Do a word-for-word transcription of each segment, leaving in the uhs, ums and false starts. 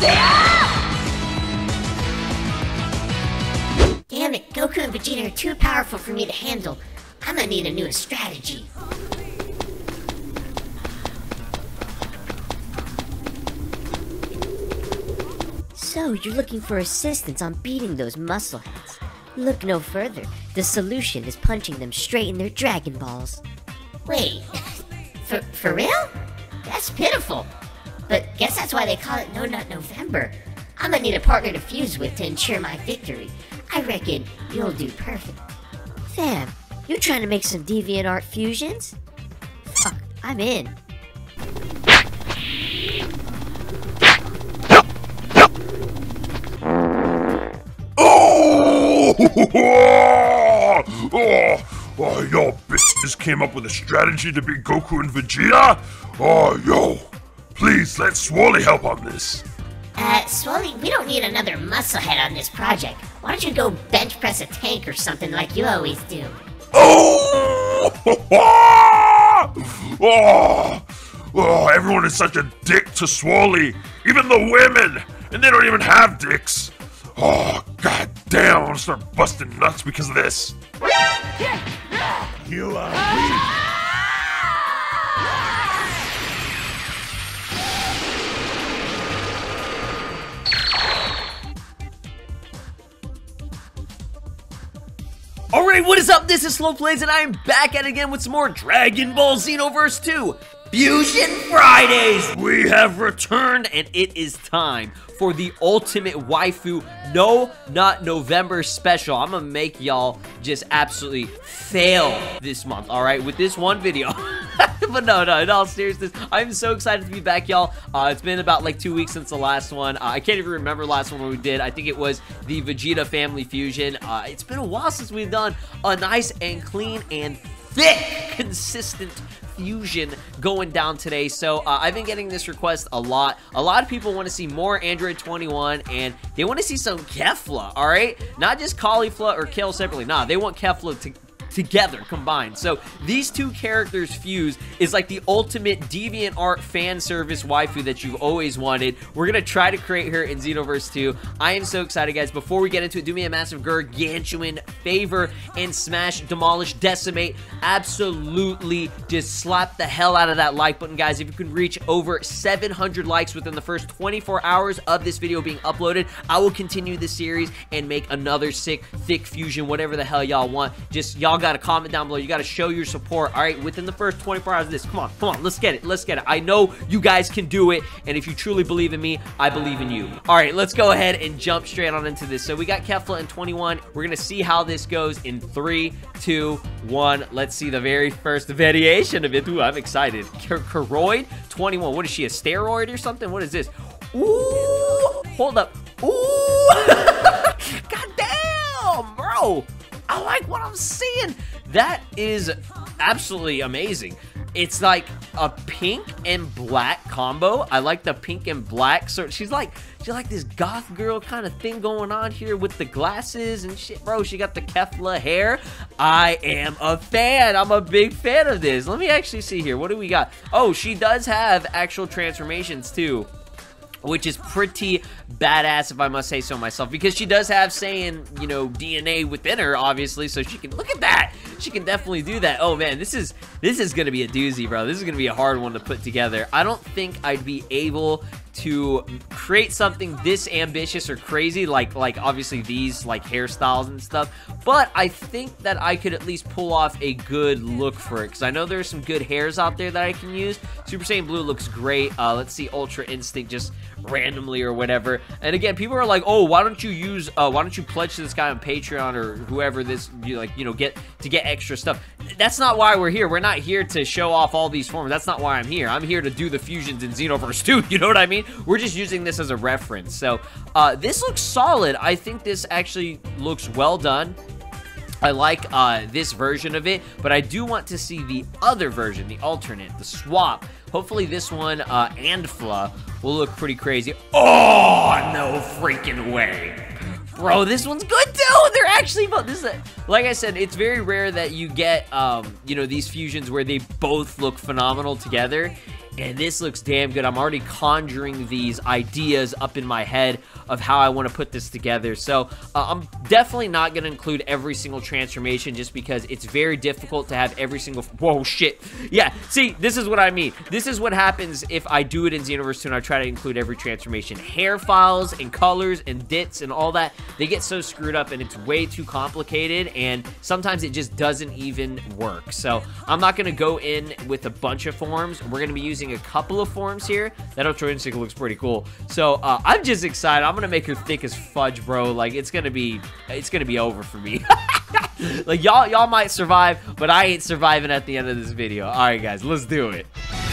Damn it, Goku and Vegeta are too powerful for me to handle. I'm gonna need a new strategy. So, you're looking for assistance on beating those muscleheads. Look no further. The solution is punching them straight in their Dragon Balls. Wait, for, for real? That's pitiful. But guess that's why they call it No Nut November. I'm gonna need a partner to fuse with to ensure my victory. I reckon you'll do perfect. Fam, you trying to make some deviant art fusions? Fuck, I'm in. Oh! Oh! Oh, yo, bitches came up with a strategy to beat Goku and Vegeta? Oh, yo, please let Swoly help on this. Uh, Swoly, we don't need another musclehead on this project. Why don't you go bench press a tank or something like you always do? Oh! Oh! Oh, everyone is such a dick to Swoly. Even the women. And they don't even have dicks. Oh, god damn, I'm gonna start busting nuts because of this. You are weak. Alright, what is up? This is Slowplays, and I am back at it again with some more Dragon Ball Xenoverse two Fusion Fridays! We have returned, and it is time for the ultimate waifu No Nut November special. I'm gonna make y'all just absolutely fail this month, alright, with this one video. But no, no, in all seriousness, I'm so excited to be back, y'all. Uh, it's been about like two weeks since the last one. Uh, I can't even remember the last one we did. I think it was the Vegeta Family Fusion. Uh, it's been a while since we've done a nice and clean and thick, consistent fusion going down today. So uh, I've been getting this request a lot. A lot of people want to see more Android twenty-one, and they want to see some Kefla, all right? Not just Caulifla or Kale separately. Nah, they want Kefla to together, combined. So these two characters fused is like the ultimate deviant art fan service waifu that you've always wanted. We're gonna try to create her in Xenoverse two. I am so excited, guys. Before we get into it, do me a massive gargantuan favor and smash, demolish, decimate, absolutely just slap the hell out of that like button, guys. If you can reach over seven hundred likes within the first twenty-four hours of this video being uploaded, I will continue this series and make another sick, thick fusion, whatever the hell y'all want. Just y'all got to comment down below. You got to show your support, all right, within the first twenty-four hours of this. Come on, come on, let's get it, let's get it. I know you guys can do it, and if you truly believe in me, I believe in you. All right, let's go ahead and jump straight on into this. So we got Kefla in twenty-one. We're gonna see how this goes in three, two, one. Let's see the very first variation of it. Ooh, I'm excited. Koroid twenty-one. What is she, a steroid or something? What is this? Ooh, hold up. Ooh, god damn, bro. I like what I'm seeing. That is absolutely amazing. It's like a pink and black combo. I like the pink and black. So she's like, she's like this goth girl kind of thing going on here with the glasses and shit, bro. She got the Kefla hair. I am a fan. I'm a big fan of this. Let me actually see here. What do we got? Oh, she does have actual transformations too, which is pretty badass, if I must say so myself, because she does have saying, you know, D N A within her, obviously, so she can, look at that, she can definitely do that. Oh man, this is this is gonna be a doozy, bro. This is gonna be a hard one to put together. I don't think I'd be able to create something this ambitious or crazy, like like obviously these like hairstyles and stuff, but I think that I could at least pull off a good look for it, because I know there's some good hairs out there that I can use. Super Saiyan Blue looks great. Uh, let's see Ultra Instinct just randomly or whatever. And again, people are like, oh, why don't you use uh why don't you pledge to this guy on Patreon or whoever this, you like, you know, get to get extra stuff. That's not why we're here. We're not here to show off all these forms. That's not why I'm here. I'm here to do the fusions in Xenoverse two. You know what I mean? We're just using this as a reference. So uh this looks solid. I think this actually looks well done. I like uh, this version of it, but I do want to see the other version, the alternate, the swap. Hopefully this one, uh, Andfla, will look pretty crazy. Oh, no freaking way. Bro, this one's good too. They're actually both. This is a, like I said, it's very rare that you get, um, you know, these fusions where they both look phenomenal together. and this looks damn good. I'm already conjuring these ideas up in my head of how I want to put this together. So uh, I'm definitely not going to include every single transformation just because it's very difficult to have every single... Whoa, shit. Yeah, see, this is what I mean. This is what happens if I do it in Xenoverse two and I try to include every transformation. Hair files and colors and dits and all that, they get so screwed up and it's way too complicated, and sometimes it just doesn't even work. So I'm not going to go in with a bunch of forms. We're going to be using a couple of forms here. That Ultra Instinct looks pretty cool. So uh, I'm just excited. I'm gonna make her thick as fudge, bro. Like, it's gonna be, it's gonna be over for me. Like, y'all, y'all might survive, but I ain't surviving at the end of this video. All right, guys, let's do it.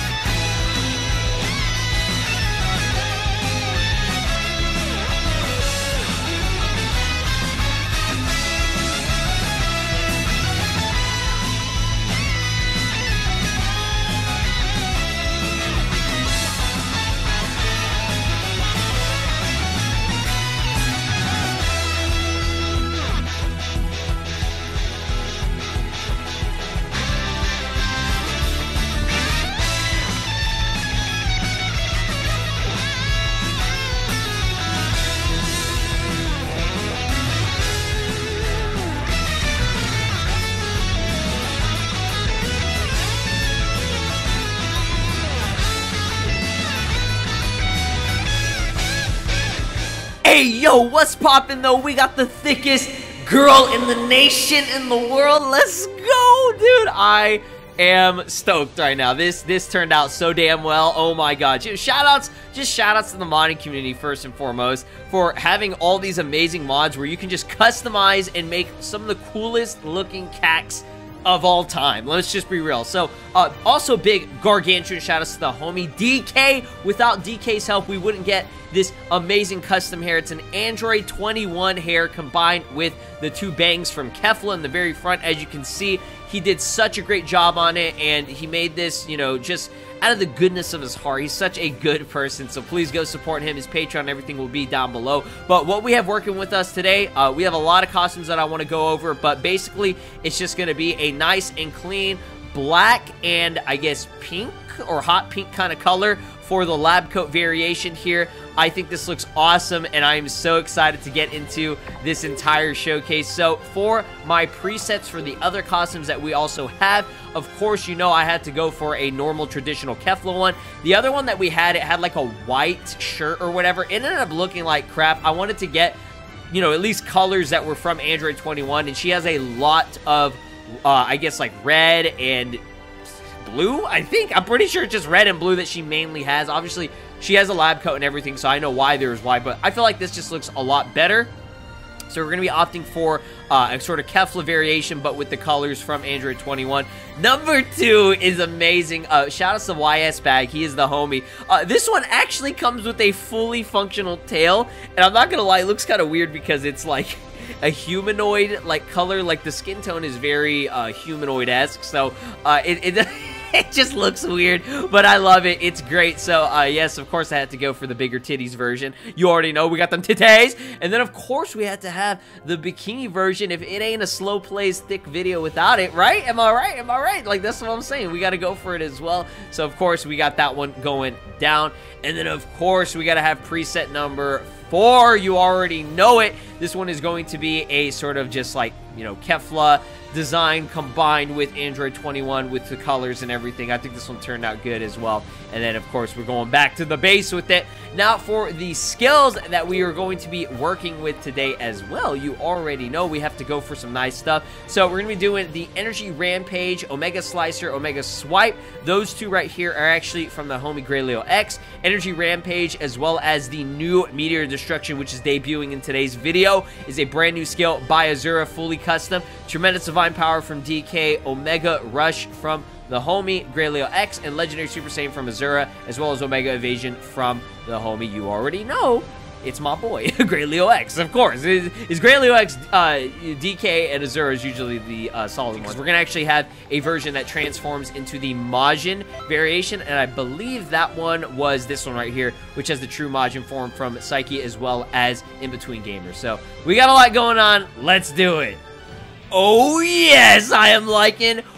Hey, yo, what's poppin' though? We got the thickest girl in the nation, in the world. Let's go, dude. I am stoked right now. This this turned out so damn well. Oh my god. Shout outs, just shout outs to the modding community first and foremost for having all these amazing mods where you can just customize and make some of the coolest looking cacks of all time. Let's just be real. So, uh, also big gargantuan shout outs to the homie D K. Without D K's help, we wouldn't get this amazing custom hair. It's an Android twenty-one hair combined with the two bangs from Kefla in the very front. As you can see, he did such a great job on it, and he made this, you know, just out of the goodness of his heart. He's such a good person, so please go support him. His Patreon and everything will be down below. But what we have working with us today, uh, we have a lot of costumes that I want to go over, but basically, it's just going to be a nice and clean black and, I guess, pink or hot pink kind of color for the lab coat variation here. I think this looks awesome, and I am so excited to get into this entire showcase. So for my presets for the other costumes that we also have, of course, you know I had to go for a normal traditional Kefla one. The other one that we had, it had like a white shirt or whatever. It ended up looking like crap. I wanted to get, you know, at least colors that were from Android twenty-one, and she has a lot of, uh, I guess, like red and blue, I think. I'm pretty sure it's just red and blue that she mainly has. Obviously, she has a lab coat and everything, so I know why there's why, but I feel like this just looks a lot better. So we're going to be opting for uh, a sort of Kefla variation, but with the colors from Android twenty-one. Number two is amazing. Uh, shout out to Y S Bag. He is the homie. Uh, this one actually comes with a fully functional tail, and I'm not going to lie, it looks kind of weird because it's like a humanoid like color. Like the skin tone is very uh, humanoid-esque, so uh, it... it it just looks weird, but I love it. It's great. So, uh, yes, of course, I had to go for the bigger titties version. You already know we got them titties. And then, of course, we had to have the bikini version. If it ain't a slow plays thick video without it, right? Am I right? Am I right? Like, that's what I'm saying. We got to go for it as well. So, of course, we got that one going down. And then, of course, we got to have preset number four. You already know it. This one is going to be a sort of just like, you know, Kefla design combined with Android twenty-one with the colors and everything. I think this one turned out good as well. And then, of course, we're going back to the base with it. Now, for the skills that we are going to be working with today as well, you already know we have to go for some nice stuff. So we're going to be doing the Energy Rampage, Omega Slicer, Omega Swipe. Those two right here are actually from the homie Grayleo X. Energy Rampage, as well as the new Meteor Destruction, which is debuting in today's video, is a brand new skill by Azura, fully custom. Tremendous Divine Power from D K, Omega Rush from the homie Grayleo X, and Legendary Super Saiyan from Azura, as well as Omega Evasion from the homie you already know. It's my boy, Grayleo X, of course. Is, is Grayleo X, uh, D K, and Azura is usually the uh, solid ones. We're going to actually have a version that transforms into the Majin variation, and I believe that one was this one right here, which has the true Majin form from Psyche, as well as In Between Gamers. So, we got a lot going on. Let's do it. Oh, yes, I am liking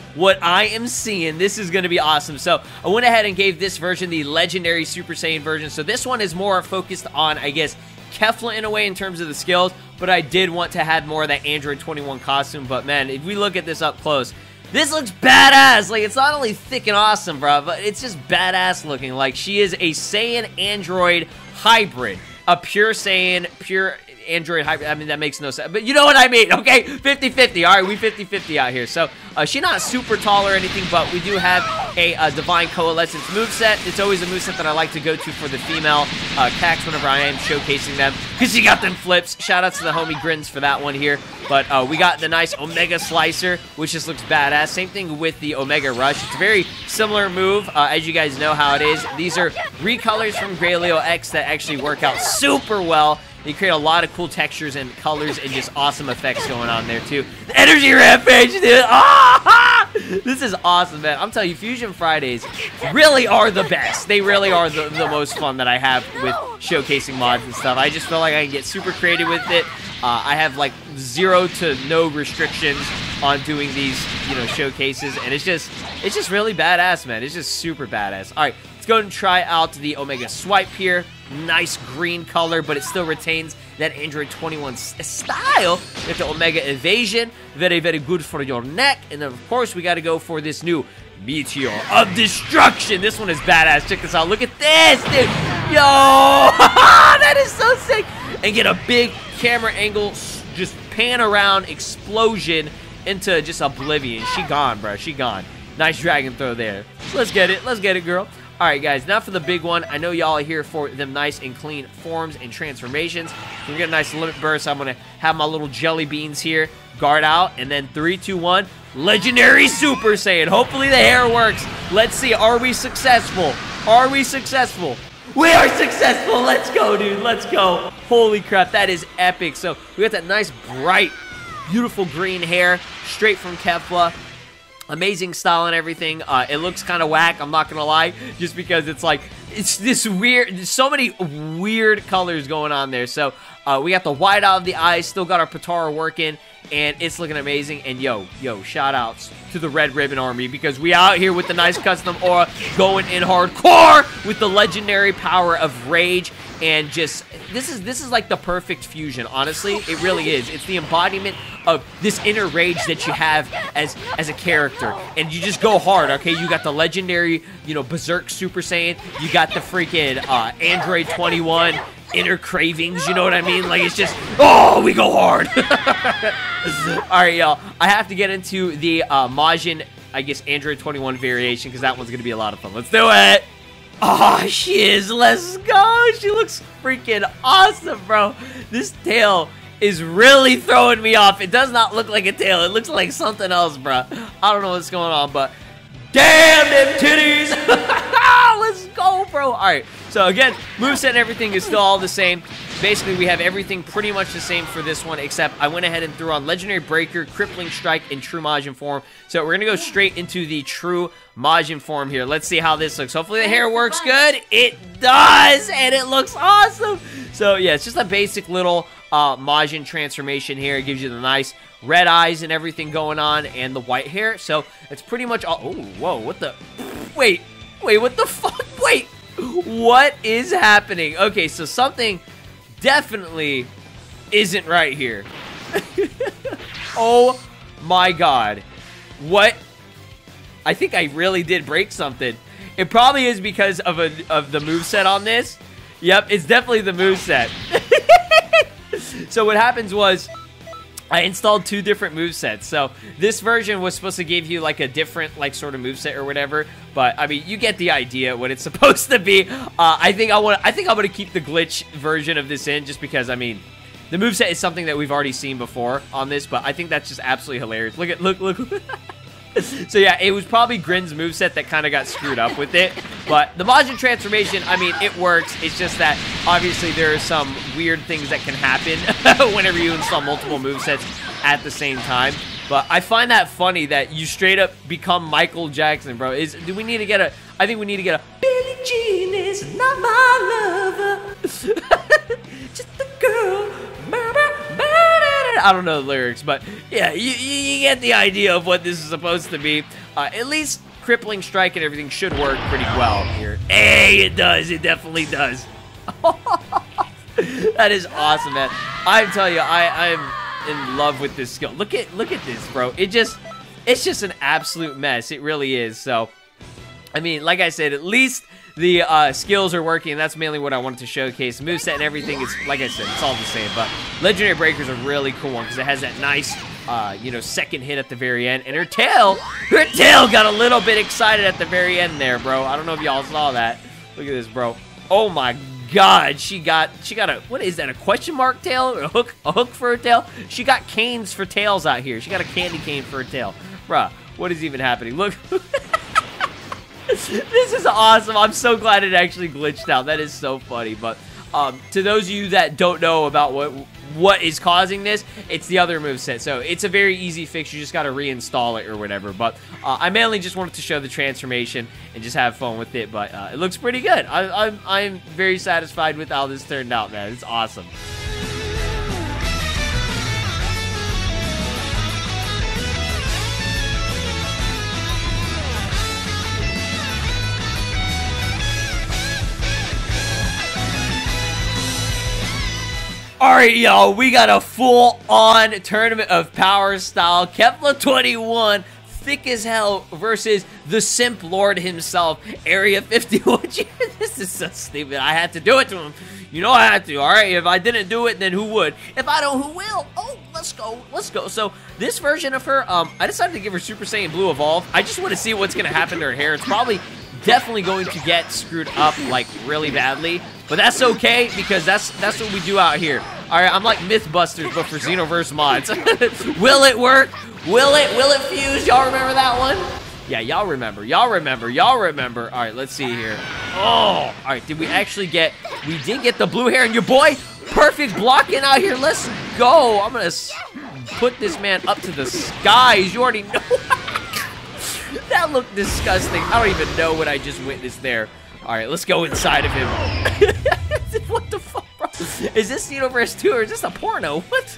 what I am seeing. This is going to be awesome. So I went ahead and gave this version the Legendary Super Saiyan version. So this one is more focused on, I guess, Kefla in a way in terms of the skills, but I did want to have more of that Android twenty-one costume. But man, if we look at this up close, this looks badass. Like, it's not only thick and awesome, bro, but it's just badass looking. Like, she is a Saiyan Android hybrid. A pure Saiyan, pure Android hybrid. I mean, that makes no sense, but you know what I mean, okay? fifty fifty. All right, we fifty fifty out here. So, uh, she's not super tall or anything, but we do have a uh, Divine Coalescence moveset. It's always a moveset that I like to go to for the female uh, C A Cs whenever I am showcasing them, because she got them flips. Shout out to the homie Grins for that one here. But uh, we got the nice Omega Slicer, which just looks badass. Same thing with the Omega Rush. It's a very similar move, uh, as you guys know how it is. These are recolors from Grayleo X that actually work out super well. They create a lot of cool textures and colors and just awesome effects going on there, too. The Energy Rampage, dude! Ah! This is awesome, man. I'm telling you, Fusion Fridays really are the best. They really are the, the most fun that I have with showcasing mods and stuff. I just feel like I can get super creative with it. Uh, I have, like, zero to no restrictions on doing these, you know, showcases. And it's just, it's just really badass, man. It's just super badass. All right, let's go and try out the Omega Swipe here. Nice green color, but it still retains that Android twenty-one style. With the Omega Evasion, very, very good for your neck. And then, of course, we got to go for this new Meteor of Destruction. This one is badass. Check this out. Look at this, dude. Yo, that is so sick. And get a big camera angle, just pan around explosion into just oblivion. She gone, bro. She gone. Nice dragon throw there. Let's get it. Let's get it, girl. All right, guys, now for the big one. I know y'all are here for them nice and clean forms and transformations. We get a nice limit burst. I'm going to have my little jelly beans here. Guard out, and then three, two, one. Legendary Super Saiyan. Hopefully the hair works. Let's see. Are we successful? Are we successful? We are successful. Let's go, dude. Let's go. Holy crap, that is epic. So we got that nice, bright, beautiful green hair straight from Kefla. Amazing style and everything. Uh, it looks kind of whack, I'm not gonna lie, just because it's like, it's this weird, there's so many weird colors going on there. So uh, we got the white out of the eyes, still got our Potara working, and it's looking amazing. And yo, yo, shout outs to the Red Ribbon Army, because we out here with the nice custom aura, going in hardcore with the legendary power of Rage. And just, this is this is like the perfect fusion, honestly. It really is. It's the embodiment of this inner rage that you have as as a character. And you just go hard, okay? You got the legendary, you know, Berserk Super Saiyan. You got the freaking uh, Android twenty-one inner cravings, you know what I mean? Like, it's just, oh, we go hard. All right, y'all. I have to get into the uh, Majin, I guess, Android twenty-one variation, because that one's going to be a lot of fun. Let's do it. Oh, she is. Let's go. She looks freaking awesome, bro. This tail is really throwing me off. It does not look like a tail. It looks like something else, bro. I don't know what's going on, but damn them titties. Let's go, bro. All right. So, again, moveset and everything is still all the same. Basically, we have everything pretty much the same for this one, except I went ahead and threw on Legendary Breaker, Crippling Strike, and True Majin form. So we're going to go straight into the True Majin form here. Let's see how this looks. Hopefully the hair works good. It does, and it looks awesome. So, yeah, it's just a basic little uh, Majin transformation here. It gives you the nice red eyes and everything going on, and the white hair. So it's pretty much all... Oh, whoa, what the... Wait, wait, what the fuck? Wait, what is happening? Okay, so something... definitely isn't right here. Oh my god. What? I think I really did break something. It probably is because of a of the moveset on this. Yep, it's definitely the moveset. So what happens was I installed two different movesets. So this version was supposed to give you like a different like sort of moveset or whatever. But I mean, you get the idea what it's supposed to be. Uh, I think I want. I think I'm gonna keep the glitch version of this in just because I mean, the moveset is something that we've already seen before on this. But I think that's just absolutely hilarious. Look at look look. So yeah, it was probably Grin's moveset that kind of got screwed up with it. But the Majin transformation, I mean, it works. It's just that obviously there are some weird things that can happen whenever you install multiple movesets at the same time. But I find that funny that you straight up become Michael Jackson, bro. Is do we need to get a? I think we need to get a. Billie Jean is not my lover, just a girl. I don't know the lyrics, but yeah, you, you, you get the idea of what this is supposed to be. Uh, at least crippling strike and everything should work pretty well here. Hey, it does. It definitely does. That is awesome, man. I'm telling you, I I'm in love with this skill. Look at look at this, bro. It just it's just an absolute mess. It really is. So, I mean, like I said, at least the uh, skills are working. That's mainly what I wanted to showcase. Moveset and everything is, like I said, it's all the same. But Legendary Breaker is a really cool one because it has that nice, uh, you know, second hit at the very end. And her tail, her tail got a little bit excited at the very end there, bro. I don't know if y'all saw that. Look at this, bro. Oh my God, she got, she got a, what is that, a question mark tail? Or a hook, a hook for her tail? She got canes for tails out here. She got a candy cane for her tail. Bruh, what is even happening? Look. This is awesome. I'm so glad it actually glitched out. That is so funny. But um, to those of you that don't know about what what is causing this, it's the other moveset. So it's a very easy fix. You just got to reinstall it or whatever. But uh, I mainly just wanted to show the transformation and just have fun with it. But uh, it looks pretty good. I, I'm, I'm very satisfied with how this turned out, man. It's awesome. Alright, y'all, we got a full-on Tournament of Power style. Kefla twenty-one, thick as hell, versus the Simp Lord himself, Area fifty-one. This is so stupid. I had to do it to him. You know I had to, alright? If I didn't do it, then who would? If I don't, who will? Oh, let's go. Let's go. So, this version of her, um, I decided to give her Super Saiyan Blue Evolve. I just want to see what's going to happen to her hair. It's probably definitely going to get screwed up, like, really badly. But that's okay, because that's that's what we do out here. Alright, I'm like Mythbusters, but for Xenoverse mods. Will it work? Will it? Will it fuse? Y'all remember that one? Yeah, y'all remember. Y'all remember. Y'all remember. Alright, let's see here. Oh! Alright, did we actually get... We did get the blue hair, and your boy, perfect blocking out here. Let's go. I'm gonna put this man up to the skies. You already know. That looked disgusting. I don't even know what I just witnessed there. Alright, let's go inside of him. What the fuck, bro? Is this Xenoverse two or is this a porno? What?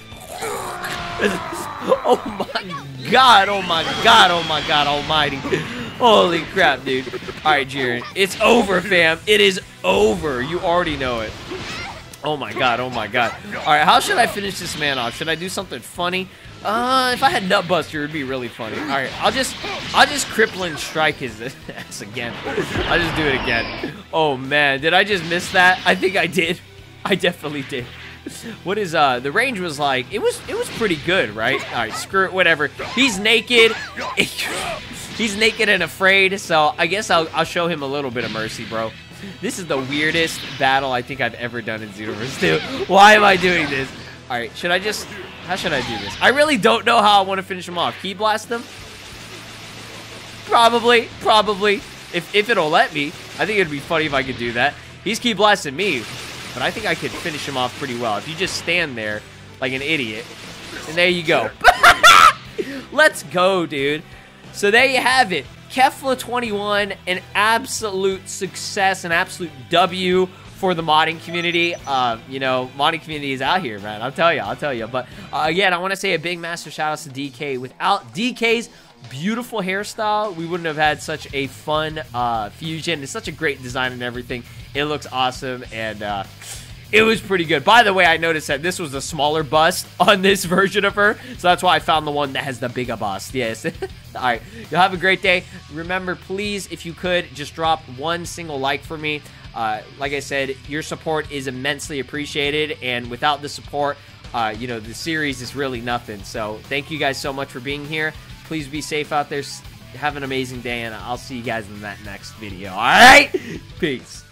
Oh my God, oh my God, oh my God almighty. Holy crap, dude. Alright, Jiren. It's over, fam. It is over. You already know it. Oh my God, oh my God. Alright, how should I finish this man off? Should I do something funny? Uh, if I had Nutbuster, it'd be really funny. All right, I'll just, I'll just crippling strike his ass again. I'll just do it again. Oh man, did I just miss that? I think I did. I definitely did. What is uh? The range was like, it was, it was pretty good, right? All right, screw it, whatever. He's naked. He's naked and afraid. So I guess I'll, I'll show him a little bit of mercy, bro. This is the weirdest battle I think I've ever done in Xenoverse two. Why am I doing this? All right, should I just... How should I do this? I really don't know how I want to finish him off. Key blast him? Probably. Probably. If, if it'll let me. I think it'd be funny if I could do that. He's key blasting me. But I think I could finish him off pretty well. If you just stand there like an idiot. And there you go. Let's go, dude. So there you have it. Kefla twenty-one, an absolute success, an absolute W for the modding community. Uh, you know, modding community is out here, man. I'll tell you, I'll tell you. But uh, again, I want to say a big massive shout out to D K. Without D K's beautiful hairstyle, we wouldn't have had such a fun uh, fusion. It's such a great design and everything. It looks awesome, and uh, it was pretty good. By the way, I noticed that this was a smaller bust on this version of her, so that's why I found the one that has the bigger bust. Yes. All right, you'll have a great day. Remember, please, if you could, just drop one single like for me. Uh, like I said, your support is immensely appreciated, and without the support, uh, you know, the series is really nothing. So thank you guys so much for being here. Please be safe out there. Have an amazing day, and I'll see you guys in that next video. All right? Peace.